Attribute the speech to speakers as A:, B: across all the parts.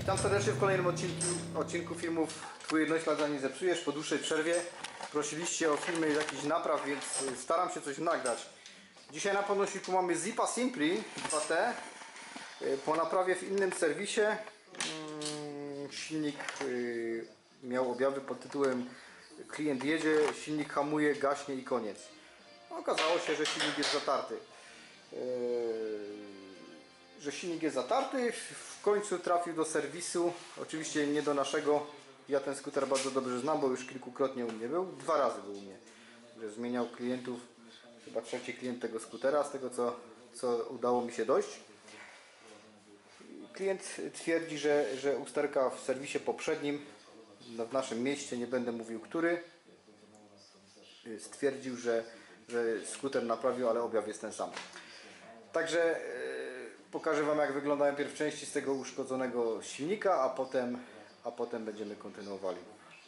A: Witam serdecznie w kolejnym odcinku filmów Twój jednoślad nie zepsujesz. Po dłuższej przerwie prosiliście o filmy jakichś napraw, więc staram się coś nagrać. Dzisiaj na podnośniku mamy Zipa Simply 2T. Po naprawie w innym serwisie silnik miał objawy pod tytułem klient jedzie, silnik hamuje, gaśnie i koniec. Okazało się, że silnik jest zatarty. W końcu trafił do serwisu, oczywiście nie do naszego. Ja ten skuter bardzo dobrze znam, bo już kilkukrotnie u mnie był, 2 razy był u mnie, że zmieniał klientów, chyba 3. klient tego skutera, z tego co udało mi się dojść. Klient twierdzi, że usterka w serwisie poprzednim, w naszym mieście, nie będę mówił który, stwierdził, że skuter naprawił, ale objaw jest ten sam. Także pokażę Wam, jak wyglądają pierw części z tego uszkodzonego silnika, a potem będziemy kontynuowali.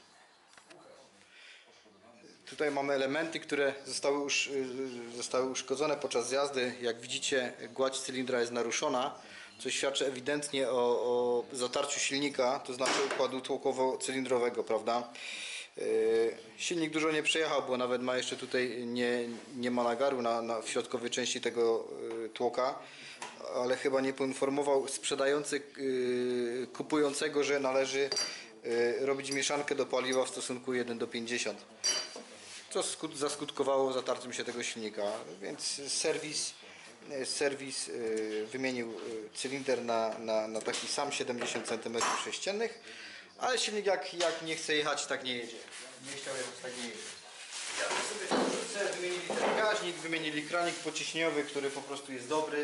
A: Tutaj mamy elementy, które zostały uszkodzone podczas jazdy. Jak widzicie, gładź cylindra jest naruszona, co świadczy ewidentnie o zatarciu silnika, to znaczy układu tłokowo-cylindrowego, prawda? Silnik dużo nie przejechał, bo nawet ma jeszcze tutaj nie ma nagaru w środkowej części tego tłoka, ale chyba nie poinformował sprzedający kupującego, że należy robić mieszankę do paliwa w stosunku 1:50, co zaskutkowało zatarciem się tego silnika, więc serwis wymienił cylinder na taki sam 70 cm3, ale silnik jak nie chce jechać, tak nie jedzie. Nie chciał jechać, tak nie jedzie. Wymienili ten gaźnik, wymienili kranik pociśnieniowy, który po prostu jest dobry.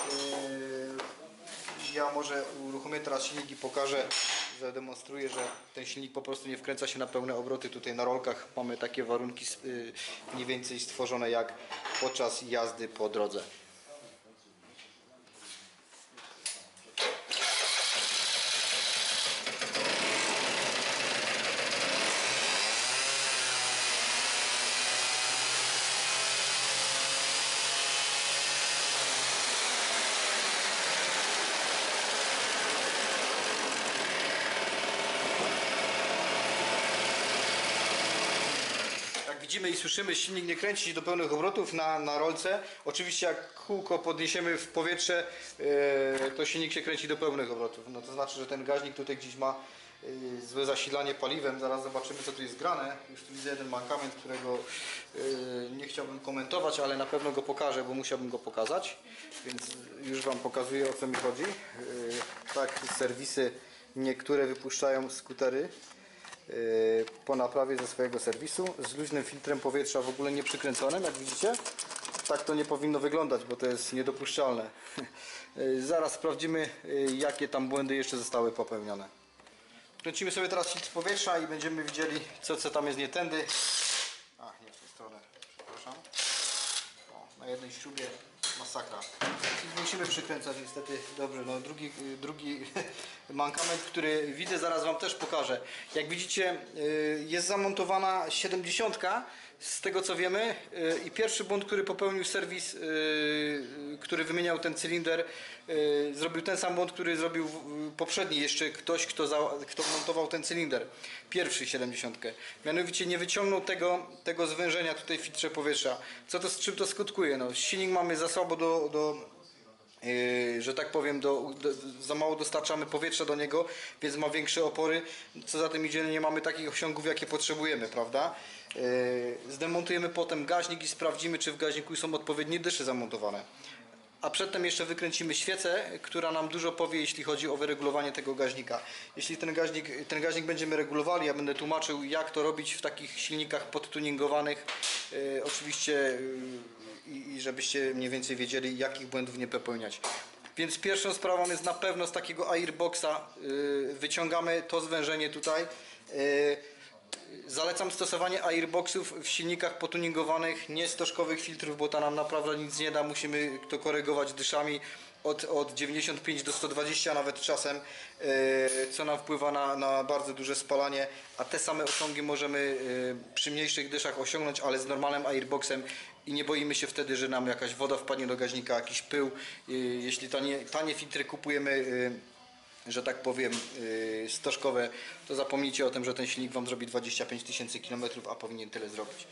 A: Ja może uruchomię teraz silnik i pokażę, zademonstruję, że ten silnik po prostu nie wkręca się na pełne obroty. Tutaj na rolkach mamy takie warunki mniej więcej stworzone jak podczas jazdy po drodze. Widzimy i słyszymy, silnik nie kręci się do pełnych obrotów na rolce. Oczywiście jak kółko podniesiemy w powietrze, to silnik się kręci do pełnych obrotów. No to znaczy, że ten gaźnik tutaj gdzieś ma złe zasilanie paliwem. Zaraz zobaczymy, co tu jest grane. Już tu widzę jeden mankament, którego nie chciałbym komentować, ale na pewno go pokażę, bo musiałbym go pokazać. Więc już Wam pokazuję, o co mi chodzi. Tak, serwisy niektóre wypuszczają skutery po naprawie ze swojego serwisu z luźnym filtrem powietrza, w ogóle nie przykręconym, jak widzicie. Tak to nie powinno wyglądać, bo to jest niedopuszczalne. Zaraz sprawdzimy, jakie tam błędy jeszcze zostały popełnione. Kręcimy sobie teraz filtr powietrza i będziemy widzieli, co tam jest nie tędy. Nie w tę stronę, przepraszam. Na jednej śrubie masakra. Musimy przykręcać niestety. Dobrze, no drugi mankament, który widzę, zaraz Wam też pokażę. Jak widzicie, jest zamontowana 70, z tego co wiemy, i pierwszy błąd, który popełnił serwis, który wymieniał ten cylinder, zrobił ten sam błąd, który zrobił poprzedni jeszcze ktoś, kto montował ten cylinder, pierwszy 70. Mianowicie nie wyciągnął tego zwężenia tutaj w filtrze powietrza. Z czym to skutkuje? No, silnik mamy za słabo że tak powiem, za mało dostarczamy powietrza do niego, więc ma większe opory. Co za tym idzie, nie mamy takich osiągów, jakie potrzebujemy, prawda? Zdemontujemy potem gaźnik i sprawdzimy, czy w gaźniku są odpowiednie dysze zamontowane. A przedtem jeszcze wykręcimy świecę, która nam dużo powie, jeśli chodzi o wyregulowanie tego gaźnika. Jeśli ten gaźnik będziemy regulowali, ja będę tłumaczył, jak to robić w takich silnikach podtuningowanych. Oczywiście i żebyście mniej więcej wiedzieli, jakich błędów nie popełniać. Więc pierwszą sprawą jest na pewno z takiego airboxa wyciągamy to zwężenie tutaj. Zalecam stosowanie airboxów w silnikach potuningowanych, nie stożkowych filtrów, bo to nam naprawdę nic nie da. Musimy to korygować dyszami od 95 do 120 nawet czasem, co nam wpływa na bardzo duże spalanie, a te same osiągi możemy przy mniejszych dyszach osiągnąć, ale z normalnym airboxem i nie boimy się wtedy, że nam jakaś woda wpadnie do gaźnika, jakiś pył. Jeśli tanie filtry kupujemy że tak powiem, stożkowe, to zapomnijcie o tym, że ten silnik Wam zrobi 25 000 km, a powinien tyle zrobić.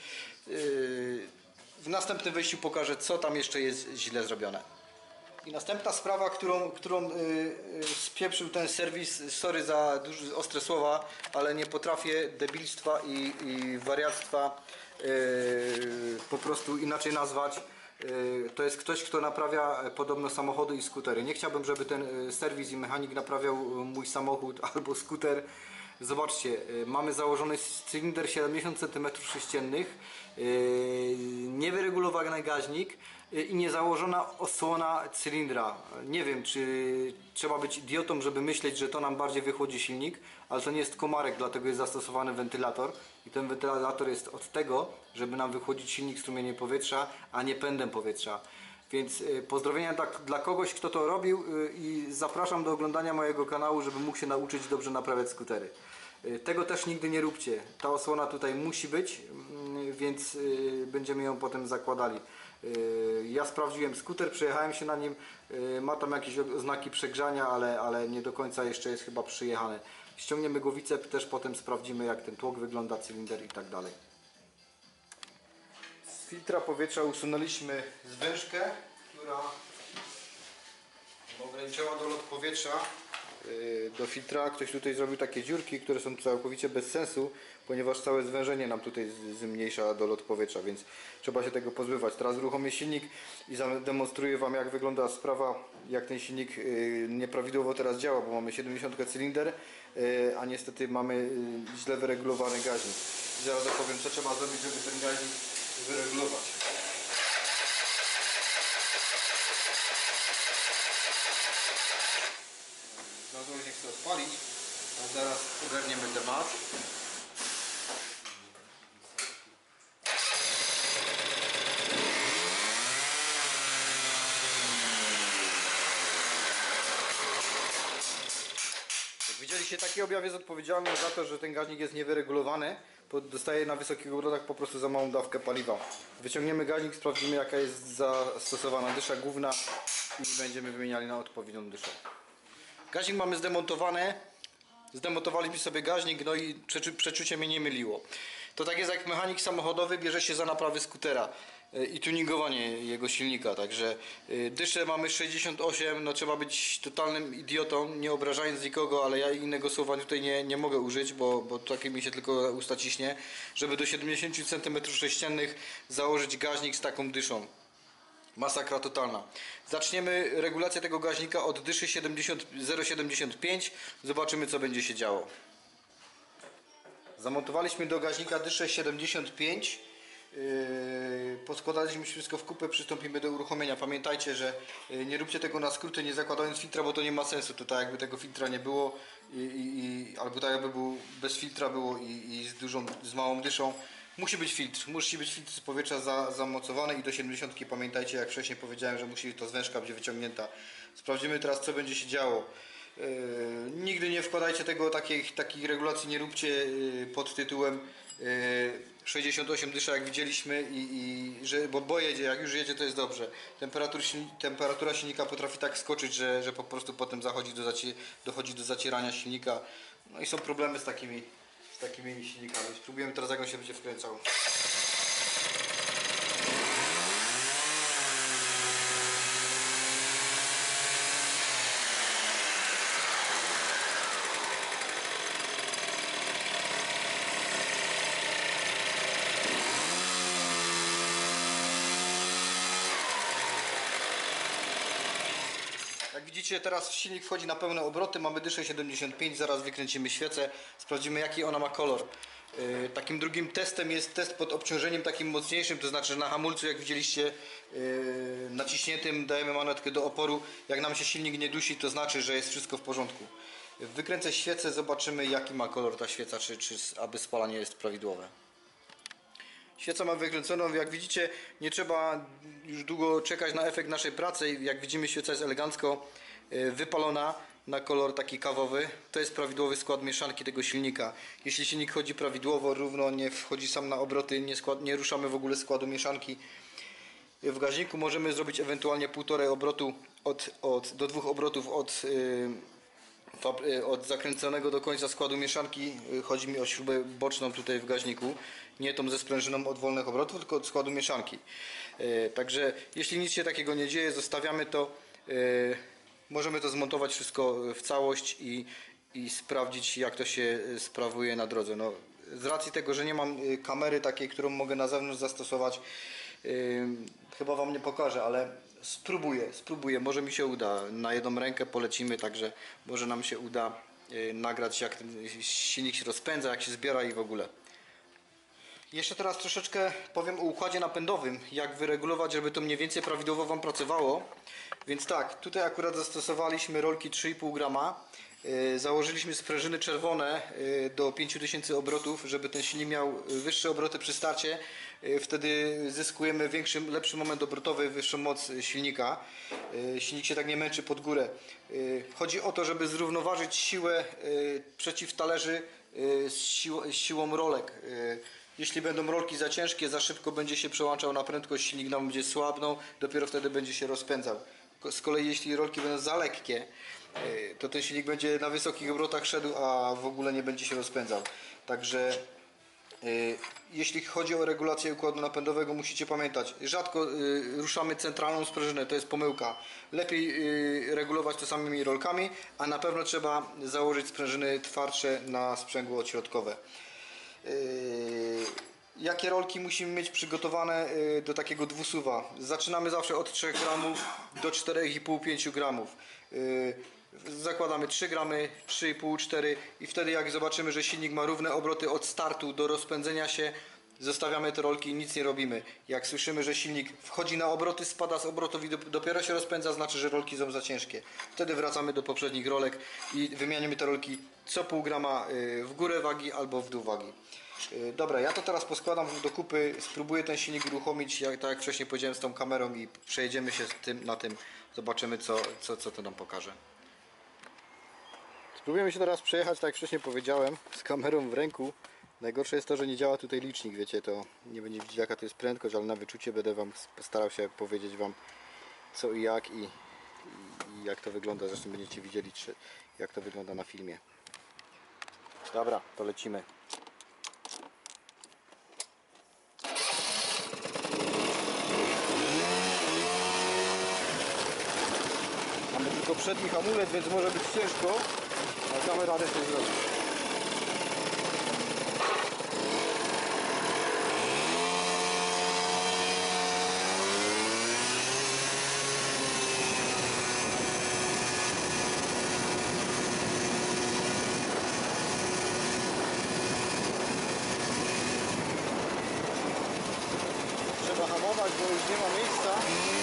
A: W następnym wejściu pokażę, co tam jeszcze jest źle zrobione. I następna sprawa, którą spieprzył ten serwis, sorry za ostre słowa, ale nie potrafię debilstwa i wariactwa po prostu inaczej nazwać. To jest ktoś, kto naprawia podobno samochody i skutery. Nie chciałbym, żeby ten serwis i mechanik naprawiał mój samochód albo skuter. Zobaczcie, mamy założony cylinder 70 cm3, niewyregulowany gaźnik i niezałożona osłona cylindra. Nie wiem, czy trzeba być idiotą, żeby myśleć, że to nam bardziej wychłodzi silnik, ale to nie jest komarek, dlatego jest zastosowany wentylator i ten wentylator jest od tego, żeby nam wychłodzić silnik strumieniem powietrza, a nie pędem powietrza. Więc pozdrowienia dla kogoś, kto to robił i zapraszam do oglądania mojego kanału, żeby mógł się nauczyć dobrze naprawiać skutery. Tego też nigdy nie róbcie. Ta osłona tutaj musi być, więc będziemy ją potem zakładali. Ja sprawdziłem skuter, przejechałem się na nim, ma tam jakieś oznaki przegrzania, ale nie do końca jeszcze jest chyba przyjechany. Ściągniemy głowicę, też potem sprawdzimy, jak ten tłok wygląda, cylinder i tak dalej. Z filtra powietrza usunęliśmy zwężkę, która ograniczała dolot powietrza do filtra. Ktoś tutaj zrobił takie dziurki, które są całkowicie bez sensu, ponieważ całe zwężenie nam tutaj zmniejsza dolot powietrza, więc trzeba się tego pozbywać. Teraz uruchomię silnik i zademonstruję Wam, jak wygląda sprawa, jak ten silnik nieprawidłowo teraz działa, bo mamy 70 cylinder, a niestety mamy źle wyregulowany gaźnik. I zaraz opowiem, co trzeba zrobić, żeby ten gaźnik wyregulować. Znowu nie chcę odpalić, a zaraz ogarniemy temat. Jak widzieliście, taki objaw jest odpowiedzialny za to, że ten gaźnik jest niewyregulowany. Dostaje na wysokich obrotach po prostu za małą dawkę paliwa. Wyciągniemy gaźnik, sprawdzimy, jaka jest zastosowana dysza główna i będziemy wymieniali na odpowiednią dyszę. Gaźnik mamy zdemontowany. Zdemontowaliśmy sobie gaźnik, no i przeczucie mnie nie myliło. To tak jest, jak mechanik samochodowy bierze się za naprawy skutera i tuningowanie jego silnika. Także dyszę mamy 68, no trzeba być totalnym idiotą, nie obrażając nikogo, ale ja innego słowa tutaj nie mogę użyć, bo takie mi się tylko usta ciśnie, żeby do 70 cm3 założyć gaźnik z taką dyszą. Masakra totalna. Zaczniemy regulację tego gaźnika od dyszy 0,75. Zobaczymy, co będzie się działo. Zamontowaliśmy do gaźnika dyszę 75. Poskładaliśmy wszystko w kupę, przystąpimy do uruchomienia. Pamiętajcie, że nie róbcie tego na skróty, nie zakładając filtra, bo to nie ma sensu. To tak jakby tego filtra nie było albo tak jakby był bez filtra było i z małą dyszą. Musi być filtr z powietrza zamocowany i do 70. Pamiętajcie, jak wcześniej powiedziałem, że musi to zwężka być wyciągnięta. Sprawdzimy teraz, co będzie się działo. Nigdy nie wkładajcie tego, takich regulacji nie róbcie pod tytułem 68 dysza, jak widzieliśmy, bo jedzie, jak już jedzie, to jest dobrze. Temperatura silnika potrafi tak skoczyć, że po prostu potem dochodzi do zacierania silnika. No i są problemy z takimi silnikami. Spróbujemy teraz, jak on się będzie wkręcał. Jak widzicie, teraz silnik wchodzi na pełne obroty, mamy dyszę 75, zaraz wykręcimy świecę, sprawdzimy, jaki ona ma kolor. Takim drugim testem jest test pod obciążeniem takim mocniejszym, to znaczy, że na hamulcu, jak widzieliście, naciśniętym dajemy manetkę do oporu. Jak nam się silnik nie dusi, to znaczy, że jest wszystko w porządku. Wykręcę świecę, zobaczymy, jaki ma kolor ta świeca, czy aby spalanie jest prawidłowe. Świeca ma wykręconą, jak widzicie, nie trzeba już długo czekać na efekt naszej pracy. Jak widzimy, świeca jest elegancko wypalona na kolor taki kawowy. To jest prawidłowy skład mieszanki tego silnika. Jeśli silnik chodzi prawidłowo, równo, nie wchodzi sam na obroty, nie ruszamy w ogóle składu mieszanki. W gaźniku możemy zrobić ewentualnie 1,5 obrotu do 2 obrotów od zakręconego do końca składu mieszanki. Chodzi mi o śrubę boczną tutaj w gaźniku, nie tą ze sprężyną od wolnych obrotów, tylko od składu mieszanki. Także jeśli nic się takiego nie dzieje, zostawiamy to, możemy to zmontować wszystko w całość i sprawdzić, jak to się sprawuje na drodze. No, z racji tego, że nie mam kamery takiej, którą mogę na zewnątrz zastosować, chyba Wam nie pokażę, ale spróbuję, może mi się uda. Na jedną rękę polecimy, także może nam się uda nagrać, jak ten silnik się rozpędza, jak się zbiera i w ogóle. Jeszcze teraz troszeczkę powiem o układzie napędowym, jak wyregulować, żeby to mniej więcej prawidłowo Wam pracowało. Więc tak, tutaj akurat zastosowaliśmy rolki 3,5 grama. Założyliśmy sprężyny czerwone do 5000 obrotów, żeby ten silnik miał wyższe obroty przy starcie. Wtedy zyskujemy lepszy moment obrotowy, wyższą moc silnika. Silnik się tak nie męczy pod górę. Chodzi o to, żeby zrównoważyć siłę przeciwtalerzy z siłą rolek. Jeśli będą rolki za ciężkie, za szybko będzie się przełączał na prędkość, silnik nam będzie słabnął, dopiero wtedy będzie się rozpędzał. Z kolei jeśli rolki będą za lekkie, to ten silnik będzie na wysokich obrotach szedł, a w ogóle nie będzie się rozpędzał. Także jeśli chodzi o regulację układu napędowego, musicie pamiętać, rzadko ruszamy centralną sprężynę, to jest pomyłka. Lepiej regulować to samymi rolkami, a na pewno trzeba założyć sprężyny twardsze na sprzęgło odśrodkowe. Jakie rolki musimy mieć przygotowane do takiego dwusuwa? Zaczynamy zawsze od 3 gramów do 4,5-5 gramów. Zakładamy 3 gramy, 3,5, 4 i wtedy jak zobaczymy, że silnik ma równe obroty od startu do rozpędzenia się, zostawiamy te rolki i nic nie robimy. Jak słyszymy, że silnik wchodzi na obroty, spada z obrotów i dopiero się rozpędza, znaczy, że rolki są za ciężkie. Wtedy wracamy do poprzednich rolek i wymieniamy te rolki co pół grama w górę wagi albo w dół wagi. Dobra, ja to teraz poskładam do kupy, spróbuję ten silnik uruchomić, tak jak wcześniej powiedziałem, z tą kamerą i przejedziemy się na tym, zobaczymy co to nam pokaże. Spróbujemy się teraz przejechać, tak jak wcześniej powiedziałem, z kamerą w ręku. Najgorsze jest to, że nie działa tutaj licznik, wiecie, to nie będzie widzieć, jaka to jest prędkość, ale na wyczucie będę Wam starał się powiedzieć Wam co i jak i jak to wygląda. Zresztą będziecie widzieli, jak to wygląda na filmie. Dobra, to lecimy. Mamy tylko przedni hamulec, więc może być ciężko, ale damy radę coś zrobić. Trzeba hamować, bo już nie ma miejsca.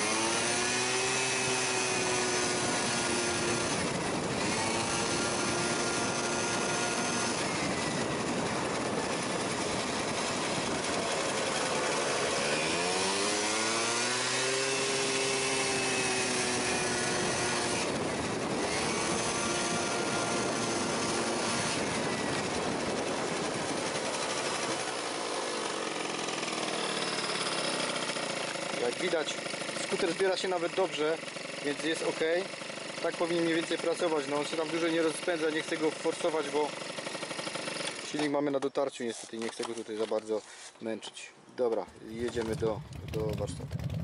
A: Jak widać, skuter zbiera się nawet dobrze, więc jest ok. Tak powinien mniej więcej pracować. No on się tam dużo nie rozpędza, nie chcę go forsować, bo silnik mamy na dotarciu niestety, nie chcę go tutaj za bardzo męczyć. Dobra, jedziemy do warsztatu.